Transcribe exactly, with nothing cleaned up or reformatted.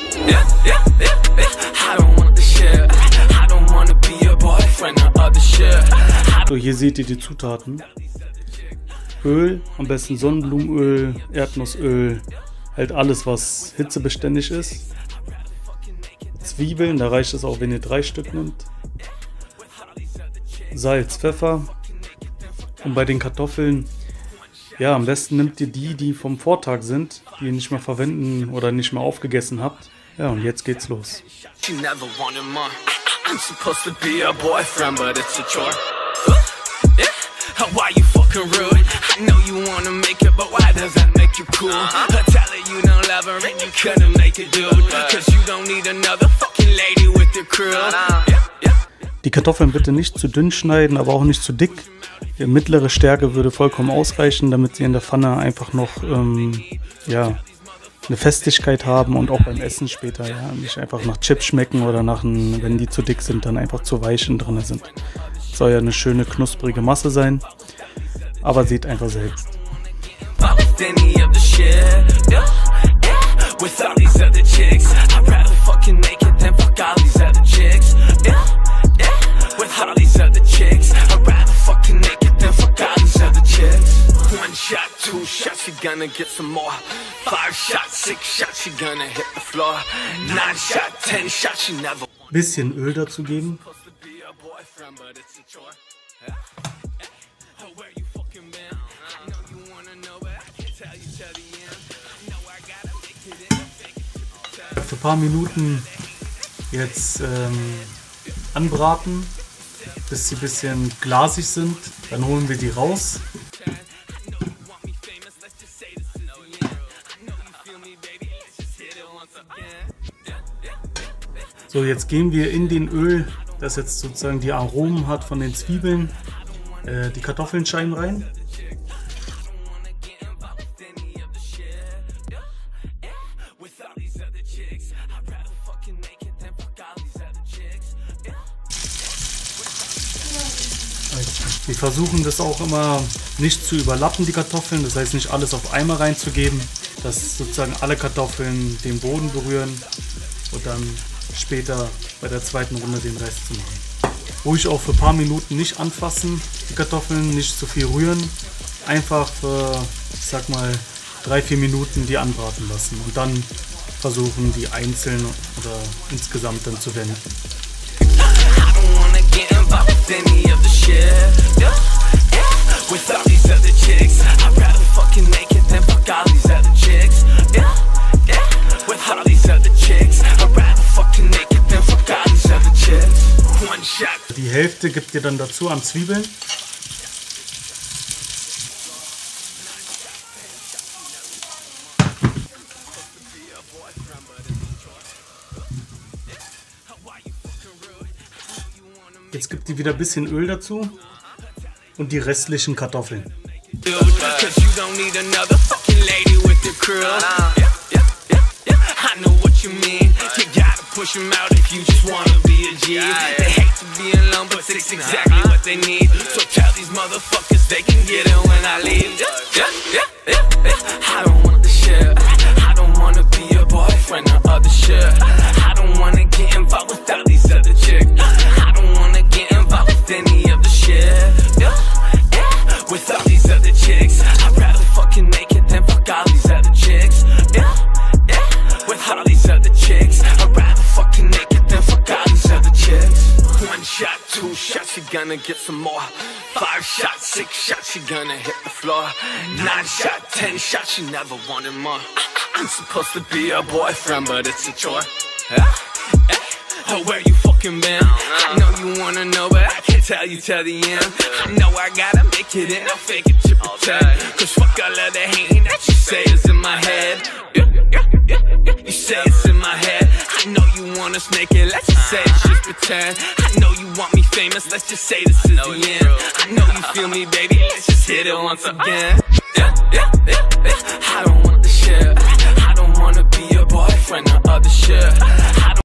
yeah, yeah, yeah, yeah. I don't want the shit. I don't wanna be your boyfriend or other shit. So, hier seht ihr die Zutaten. Öl, am besten Sonnenblumenöl, Erdnussöl, halt alles, was hitzebeständig ist. Zwiebeln, da reicht es auch, wenn ihr drei Stück nimmt. Salz, Pfeffer. Und bei den Kartoffeln, ja, am besten nimmt ihr die, die vom Vortag sind, die ihr nicht mehr verwenden oder nicht mehr aufgegessen habt. Ja, und jetzt geht's los. Why you fucking rude? I know you wanna make it, but why does that make you cool? I tell her you don't love her and you couldn't make it, dude. Cause you don't need another fucking lady with your crew. Die Kartoffeln bitte nicht zu dünn schneiden, aber auch nicht zu dick. Die mittlere Stärke würde vollkommen ausreichen, damit sie in der Pfanne einfach noch ähm, ja, eine Festigkeit haben und auch beim Essen später ja, nicht einfach nach Chips schmecken oder nach, ein, wenn die zu dick sind, dann einfach zu weich drin sind. Soll ja eine schöne knusprige Masse sein, aber seht einfach selbst. Bisschen Öl dazu geben. Für ein paar Minuten jetzt ähm, anbraten, bis sie ein bisschen glasig sind. Dann holen wir die raus. So, jetzt gehen wir in den Öl, das jetzt sozusagen die Aromen hat von den Zwiebeln, äh, die Kartoffelscheiben rein. Wir versuchen das auch immer nicht zu überlappen, die Kartoffeln, das heißt nicht alles auf einmal reinzugeben, dass sozusagen alle Kartoffeln den Boden berühren und dann später bei der zweiten Runde den Rest zu machen. Ruhig auch für ein paar Minuten nicht anfassen, die Kartoffeln, nicht zu viel rühren, einfach für, ich sag mal, drei, vier Minuten die anbraten lassen und dann versuchen, die einzeln oder insgesamt dann zu wenden. Die Hälfte gibt ihr dann dazu an Zwiebeln. Jetzt gibt ihr wieder ein bisschen Öl dazu und die restlichen Kartoffeln. Push them out if you just wanna be a G. They hate to be alone, but it's exactly what they need. So tell these motherfuckers they can get it when I leave. Yeah, yeah, yeah, yeah. I don't want the shit. I don't wanna be your boyfriend or other shit. I don't wanna get involved with all these other chicks. I don't wanna get involved with any of the shit. Yeah, yeah. With all these other chicks, I'd rather fucking make it than fuck all these other chicks. Yeah, yeah. With all these other chicks, I'd rather fucking naked then fuck all these other chicks. One shot, two shots, you gonna get some more. Five shots, six shots, you gonna hit the floor. Nine shot, ten shots, you never wanted more. I'm supposed to be your boyfriend, but it's a chore. Oh, where you fucking been? I know you wanna know, but I can't tell you till the end. I know I gotta make it in, I'll fake it to pretend. Cause fuck all of the hating that you say is in my head. You say it's in my head. I know you wanna snake it, let's just say it's just pretend. I know you want me famous, let's just say this is the end. I know you feel me, baby, let's just hit it once again. Yeah, yeah, yeah, yeah. I don't want the shit. I don't wanna be your boyfriend or other shit.